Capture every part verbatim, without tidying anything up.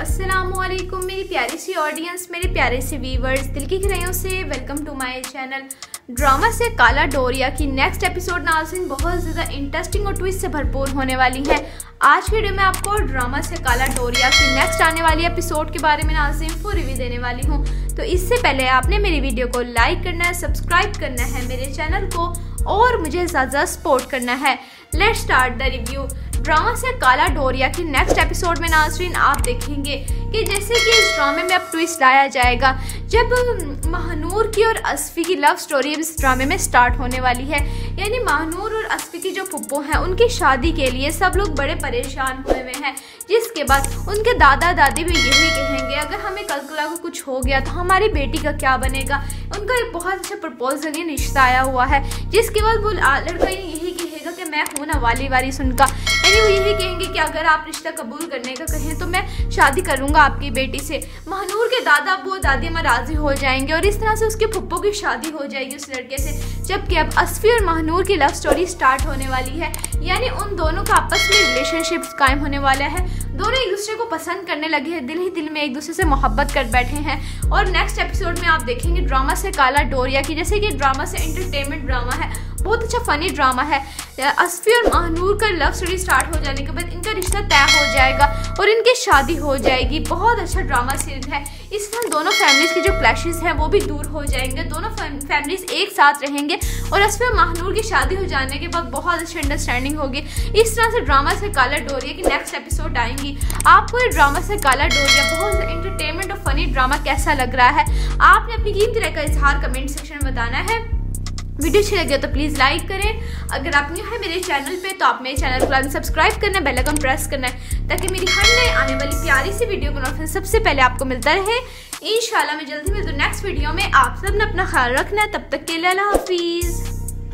अस्सलामुअलैकुम मेरी प्यारी सी ऑडियंस, मेरे प्यारे से व्यूवर्स, दिल की गहराइयों से welcome to my channel. Drama से काला डोरिया की नेक्स्ट एपिसोड नाज़रीन बहुत ज़्यादा इंटरेस्टिंग और ट्विस्ट से भरपूर होने वाली है। आज की वीडियो में आपको ड्रामा से काला डोरिया की नेक्स्ट आने वाली एपिसोड के बारे में नाज़रीन फुल रिव्यू देने वाली हूँ। तो इससे पहले आपने मेरी वीडियो को लाइक करना है, सब्सक्राइब करना है मेरे चैनल को और मुझे ज़्यादा सपोर्ट करना है। Let's start the review. Drama से काला डोरिया की नेक्स्ट एपिसोड में नाज़रीन आप देखेंगे कि जैसे कि इस ड्रामे में अब ट्विस्ट लाया जाएगा जब महानूर की और असफी की लव स्टोरी इस ड्रामे में स्टार्ट होने वाली है। यानी महानूर और असफी की जो फुप्पो हैं उनकी शादी के लिए सब लोग बड़े परेशान हुए हुए हैं, जिसके बाद उनके दादा दादी भी यही कहेंगे अगर हमें कल कल को कुछ हो गया तो हमारी बेटी का क्या बनेगा। उनका एक बहुत अच्छा प्रपोजल ये रिश्ता आया हुआ है, जिसके बाद वो लड़का यही कहेगा कि मैं हूँ ना वाली वारिस उनका। यानी वो यही कहेंगे कि अगर आप रिश्ता कबूल करने का कहें तो मैं शादी करूंगा आपकी बेटी से। महानूर के दादा वो दादी अम्मा राजी हो जाएंगे और इस तरह से उसके फुप्पो की शादी हो जाएगी उस लड़के से। जबकि अब असफी और महानूर की लव स्टोरी स्टार्ट होने वाली है, यानी उन दोनों का आपस में रिलेशनशिप कायम होने वाला है। दोनों एक दूसरे को पसंद करने लगे हैं, दिल ही दिल में एक दूसरे से मोहब्बत कर बैठे हैं। और नेक्स्ट एपिसोड में आप देखेंगे ड्रामा से काला डोरिया की, जैसे कि ड्रामा से एंटरटेनमेंट ड्रामा है, बहुत अच्छा फनी ड्रामा है। असफी और महानूर का लव स्टोरी स्टार्ट हो जाने के बाद इनका रिश्ता तय हो जाएगा और इनकी शादी हो जाएगी। बहुत अच्छा ड्रामा सीरीज है। इस तरह दोनों फैमिलीज की जो क्लैशेस हैं वो भी दूर हो जाएंगे, दोनों फैमिलीज एक साथ रहेंगे और असफी और महानूर की शादी हो जाने के बाद बहुत अच्छी अंडरस्टैंडिंग होगी। इस तरह से ड्रामा से काला डोरिया की नेक्स्ट एपिसोड आएंगी। आपको ये ड्रामा से काला डोरिया बहुत एंटरटेनमेंट और फनी ड्रामा कैसा लग रहा है, आपने अपनी कीमती राय का इजहार कमेंट सेक्शन में बताना है। वीडियो अच्छी लगे तो प्लीज़ लाइक करें। अगर आप न्यू है मेरे चैनल पे तो आप मेरे चैनल को सब्सक्राइब करना है, बेल आइकन प्रेस करना है ताकि मेरी हर नए आने वाली प्यारी सी वीडियो का नोटिफिकेशन सबसे पहले आपको मिलता रहे। इंशाल्लाह मैं जल्दी मिलती हूँ नेक्स्ट वीडियो में। आप सब ने अपना ख्याल रखना है, तब तक के लिए अल्लाह हाफिज़।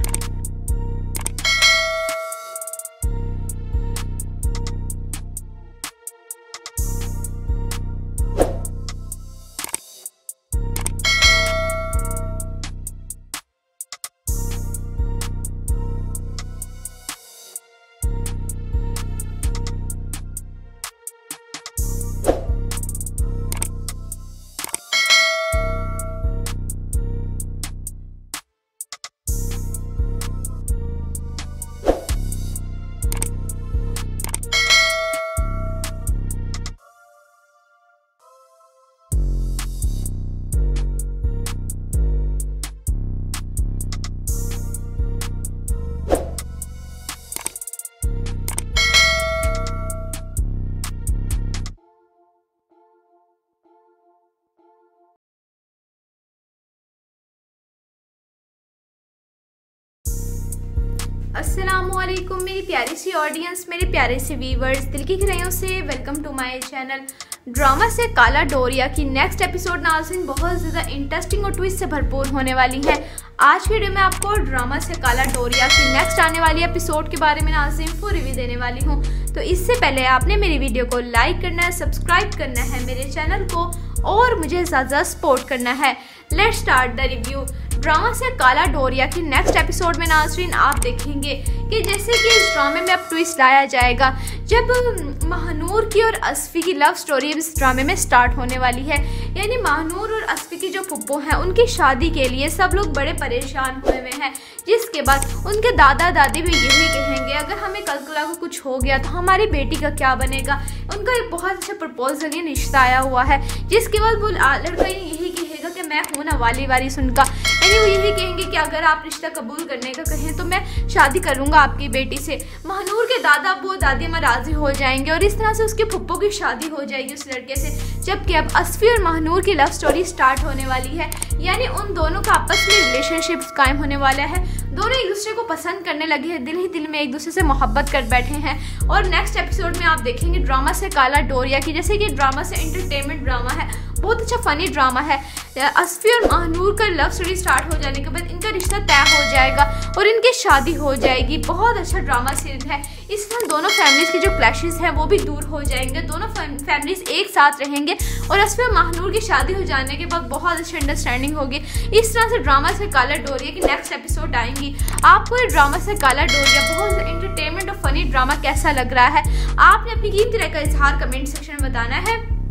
अस्सलामुअलैकुम मेरी प्यारी सी ऑडियंस, मेरे प्यारे से व्यूवर्स, दिल की गहराइयों से welcome to my channel. Drama से काला डोरिया की नेक्स्ट एपिसोड नाज़रीन बहुत ज़्यादा इंटरेस्टिंग और ट्विस्ट से भरपूर होने वाली है। आज की वीडियो में आपको ड्रामा से काला डोरिया की नेक्स्ट आने वाली एपिसोड के बारे में नाज़रीन फुल रिव्यू देने वाली हूँ। तो इससे पहले आपने मेरी वीडियो को लाइक करना है, सब्सक्राइब करना है मेरे चैनल को और मुझे ज़्यादा सपोर्ट करना है। Let's start the review. Drama से काला डोरिया की नेक्स्ट एपिसोड में नाज़रीन आप देखेंगे कि जैसे कि इस ड्रामे में अब ट्विस्ट लाया जाएगा जब महानूर की और असफी की लव स्टोरी इस ड्रामे में स्टार्ट होने वाली है। यानी महानूर और असफी की जो फुप्पो हैं उनकी शादी के लिए सब लोग बड़े परेशान हुए हुए हैं, जिसके बाद उनके दादा दादी भी यही कहेंगे अगर हमें कल कल को कुछ हो गया तो हमारी बेटी का क्या बनेगा। उनका एक बहुत अच्छा प्रपोजल ये रिश्ता आया हुआ है, जिसके बाद वो लड़का यही कहेगा कि मैं हूँ ना वाली वारिस उनका। यानी वो यही कहेंगे कि अगर आप रिश्ता कबूल करने का कहें तो मैं शादी करूंगा आपकी बेटी से। महानूर के दादा वो दादी अम्मा राजी हो जाएंगे और इस तरह से उसके फुप्पो की शादी हो जाएगी उस लड़के से। जबकि अब असफी और महानूर की लव स्टोरी स्टार्ट होने वाली है, यानी उन दोनों का आपस में रिलेशनशिप कायम होने वाला है। दोनों एक दूसरे को पसंद करने लगे हैं, दिल ही दिल में एक दूसरे से मोहब्बत कर बैठे हैं। और नेक्स्ट एपिसोड में आप देखेंगे ड्रामा से काला डोरिया की, जैसे कि ड्रामा से एंटरटेनमेंट ड्रामा है, बहुत अच्छा फनी ड्रामा है। असफी और महानूर का लव स्टोरी स्टार्ट हो जाने के बाद इनका रिश्ता तय हो जाएगा और इनकी शादी हो जाएगी। बहुत अच्छा ड्रामा सीरीज है। इस तरह दोनों फैमिलीज की जो क्लैशेस हैं वो भी दूर हो जाएंगे, दोनों फैमिलीज एक साथ रहेंगे और असफी और महानूर की शादी हो जाने के बाद बहुत अच्छी अंडरस्टैंडिंग होगी। इस तरह से ड्रामा से काला डोरिया की नेक्स्ट एपिसोड आएंगी। आपको ये ड्रामा से काला डोरिया बहुत एंटरटेनमेंट और फनी ड्रामा कैसा लग रहा है, आपने अपनी कीमती राय का इजहार कमेंट सेक्शन में बताना है।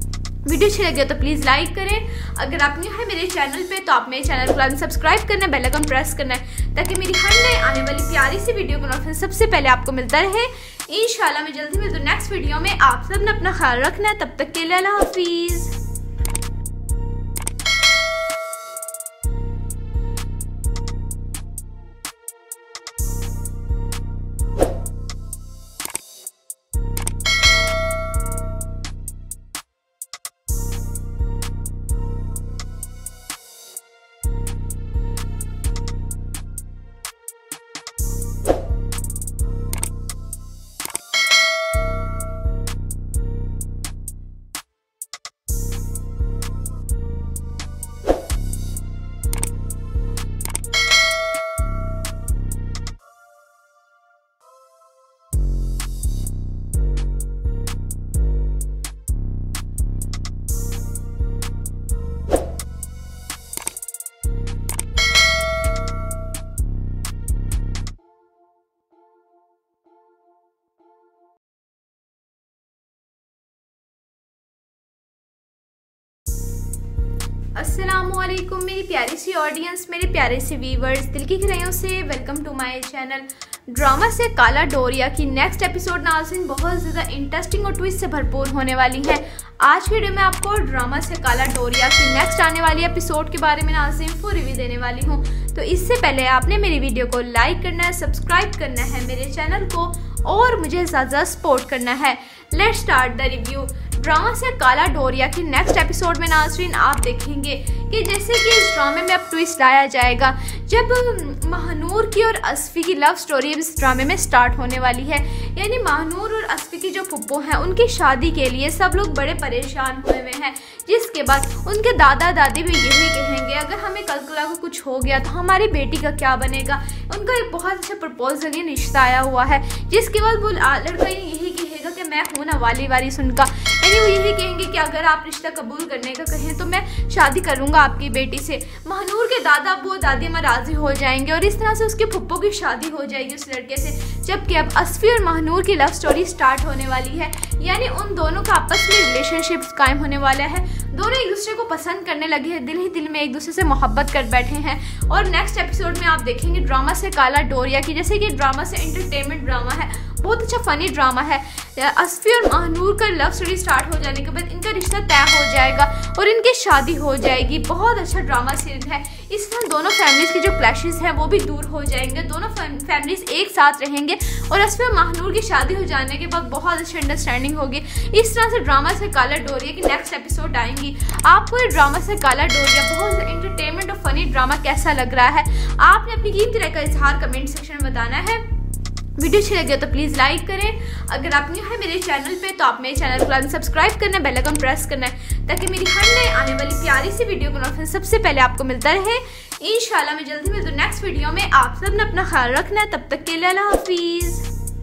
वीडियो अच्छी लगी हो तो प्लीज़ लाइक करें। अगर आप न्यू है मेरे चैनल पे तो आप मेरे चैनल को लाजमी सब्सक्राइब करना है, बेल आइकन प्रेस करना है ताकि मेरी हर नए आने वाली प्यारी सी वीडियो का नोटिफिकेशन सबसे पहले आपको मिलता रहे। इंशाल्लाह मैं जल्दी मिलती हूँ नेक्स्ट वीडियो में। आप सब ने अपना ख्याल रखना है, तब तक के लिए अल्लाह हाफिज़। अस्सलामुअलैकुम मेरी प्यारी सी ऑडियंस, मेरे प्यारे से व्यूवर्स, दिल की गहराइयों से welcome to my channel. Drama से काला डोरिया की नेक्स्ट एपिसोड नाज़रीन बहुत ज़्यादा इंटरेस्टिंग और ट्विस्ट से भरपूर होने वाली है। आज वीडियो में आपको ड्रामा से काला डोरिया की नेक्स्ट आने वाली एपिसोड के बारे में नाज़रीन फुल रिव्यू देने वाली हूँ। तो इससे पहले आपने मेरी वीडियो को लाइक करना है, सब्सक्राइब करना है मेरे चैनल को और मुझे ज़्यादा सपोर्ट करना है। Let's start the review. Drama से काला डोरिया की नेक्स्ट एपिसोड में नाज़रीन आप देखेंगे कि जैसे कि इस ड्रामे में अब ट्विस्ट लाया जाएगा जब महानूर की और असफी की लव स्टोरी इस ड्रामे में स्टार्ट होने वाली है। यानी महानूर और असफी की जो फुप्पो हैं उनकी शादी के लिए सब लोग बड़े परेशान हुए हुए हैं, जिसके बाद उनके दादा दादी भी यही कहेंगे अगर हमें कल को कुछ हो गया तो हमारी बेटी का क्या बनेगा। उनका एक बहुत अच्छा प्रपोजल ये रिश्ता आया हुआ है, जिसके बाद वो लड़का यही कहेगा कि मैं हूँ ना वाली वाली सुनका। यानी वो यही कहेंगे कि अगर आप रिश्ता कबूल करने का कहें तो मैं शादी करूंगा आपकी बेटी से। महानूर के दादा अब्बू दादी अम्मा राजी हो जाएंगे और इस तरह से उसके फुप्पो की शादी हो जाएगी उस लड़के से। जबकि अब असफी और महानूर की लव स्टोरी स्टार्ट होने वाली है, यानी उन दोनों का आपस में रिलेशनशिप कायम होने वाला है। दोनों एक दूसरे को पसंद करने लगे हैं, दिल ही दिल में एक दूसरे से मोहब्बत कर बैठे हैं। और नेक्स्ट एपिसोड में आप देखेंगे ड्रामा से काला डोरिया की, जैसे कि ड्रामा से एंटरटेनमेंट ड्रामा है, बहुत अच्छा फनी ड्रामा है। असफी और महानूर का लव स्टोरी स्टार्ट हो जाने के बाद इनका रिश्ता तय हो जाएगा और इनकी शादी हो जाएगी। बहुत अच्छा ड्रामा सीरीज है। इस तरह दोनों फैमिलीज के जो क्लैशेस हैं वो भी दूर हो जाएंगे, दोनों फैमिलीज एक साथ रहेंगे और असफी और महानूर की शादी हो जाने के बाद बहुत अच्छी अंडरस्टैंडिंग होगी। इस तरह से ड्रामा से काला डोरिया की नेक्स्ट एपिसोड आएंगी। आपको ये ड्रामा से काला डोरिया बहुत एंटरटेनमेंट और फनी ड्रामा कैसा लग रहा है, आपने अपनी कीमती राय का इजहार कमेंट सेक्शन में बताना है। वीडियो अच्छी लगी हो तो प्लीज़ लाइक करें। अगर आप न्यू है मेरे चैनल पे तो आप मेरे चैनल को लाजमी सब्सक्राइब करना है, बेल आइकन प्रेस करना है ताकि मेरी हर नए आने वाली प्यारी सी वीडियो का नोटिफिकेशन सबसे पहले आपको मिलता रहे। इंशाल्लाह मैं जल्दी मिलती हूँ नेक्स्ट वीडियो में। आप सब ने अपना ख्याल रखना है, तब तक के लिए अल्लाह हाफिज़।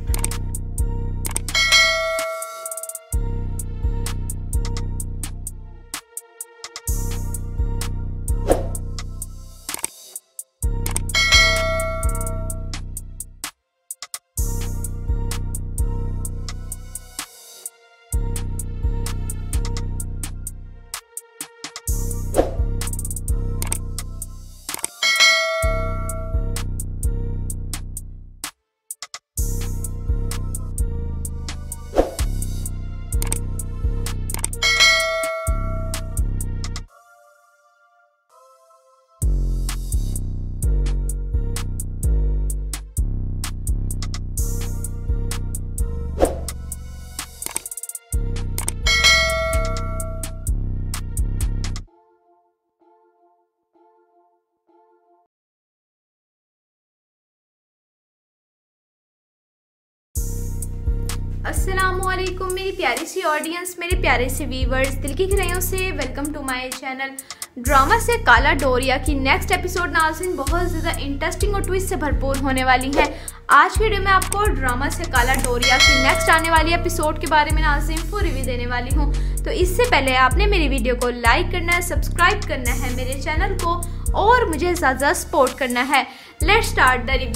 अस्सलामुअलैकुम मेरी प्यारी सी ऑडियंस, मेरे प्यारे से व्यूवर्स, दिल की गहराइयों से welcome to my channel. Drama से काला डोरिया की नेक्स्ट एपिसोड नाज़रीन बहुत ज़्यादा इंटरेस्टिंग और ट्विस्ट से भरपूर होने वाली है। आज वीडियो में आपको ड्रामा से काला डोरिया की नेक्स्ट आने वाली एपिसोड के बारे में नाज़रीन फुल रिव्यू देने वाली हूँ। तो इससे पहले आपने मेरी वीडियो को लाइक करना है, सब्सक्राइब करना है मेरे चैनल को और मुझे ज़्यादा सपोर्ट करना है। Let's start the review.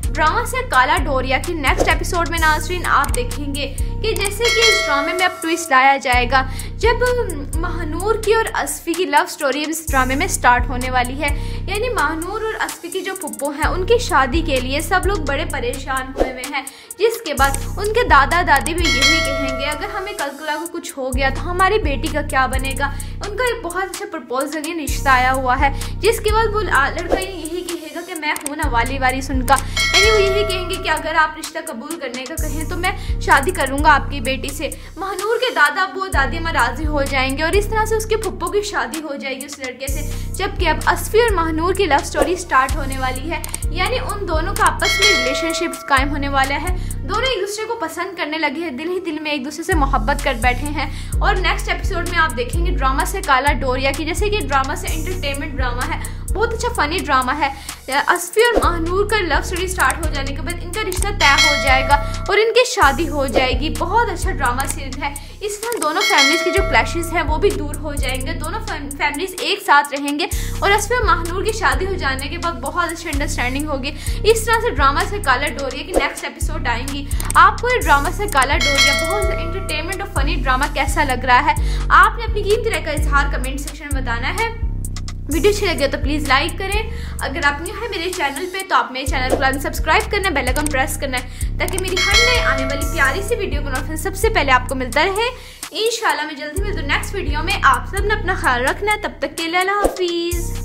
Drama से काला डोरिया की नेक्स्ट एपिसोड में नाज़रीन आप देखेंगे कि जैसे कि इस ड्रामे में अब ट्विस्ट लाया जाएगा जब महानूर की और असफी की लव स्टोरी इस ड्रामे में स्टार्ट होने वाली है। यानी महानूर और असफी की जो फुप्पो हैं उनकी शादी के लिए सब लोग बड़े परेशान हुए हुए हैं, जिसके बाद उनके दादा दादी भी यही कहेंगे अगर हमें कल कल को कुछ हो गया तो हमारी बेटी का क्या बनेगा। उनका एक बहुत अच्छा प्रपोजल या रिश्ता आया हुआ है, जिसके बाद वो लड़का यही कहेगा कि मैं हूँ ना वाली वारिस उनका। यानी वो यही कहेंगे कि अगर आप रिश्ता कबूल करने का कहें तो मैं शादी करूँगा आपकी बेटी से। महानूर के दादा अब्बू दादी अम्मा राजी हो जाएंगे और इस तरह से उसके फुप्पो की शादी हो जाएगी उस लड़के से। जबकि अब असफी और महानूर की लव स्टोरी स्टार्ट होने वाली है, यानी उन दोनों का आपस में रिलेशनशिप कायम होने वाला है। दोनों एक दूसरे को पसंद करने लगे हैं, दिल ही दिल में एक दूसरे से मोहब्बत कर बैठे हैं। और नेक्स्ट एपिसोड में आप देखेंगे ड्रामा से काला डोरिया की, जैसे कि ड्रामा से एंटरटेनमेंट ड्रामा है, बहुत अच्छा फनी ड्रामा है। असफी और महानूर का लव स्टोरी स्टार्ट हो जाने के बाद इनका रिश्ता तय हो जाएगा और इनकी शादी हो जाएगी। बहुत अच्छा ड्रामा सीरीज है। इस तरह दोनों फैमिलीज के जो क्लैशेस हैं वो भी दूर हो जाएंगे, दोनों फैमिलीज एक साथ रहेंगे और असफी और महानूर की शादी हो जाने के बाद बहुत अच्छी अंडरस्टैंडिंग होगी। इस तरह से ड्रामा से काला डोरिया की नेक्स्ट एपिसोड आएंगी। आपको ये ड्रामा से काला डोरिया बहुत एंटरटेनमेंट और फनी ड्रामा कैसा लग रहा है, आपने अपनी कीमती राय का इजहार कमेंट सेक्शन में बताना है। वीडियो अच्छी लगे तो प्लीज़ लाइक करें। अगर आप न्यू है मेरे चैनल पे तो आप मेरे चैनल को सब्सक्राइब करना है, बेल आइकन प्रेस करना है ताकि मेरी हर नई आने वाली प्यारी सी वीडियो का नोटिफिकेशन सबसे पहले आपको मिलता रहे। इंशाल्लाह मैं जल्दी मिलती हूँ नेक्स्ट वीडियो में। आप सब ने अपना ख्याल रखना है, तब तक के लिए अल्लाह हाफिज़।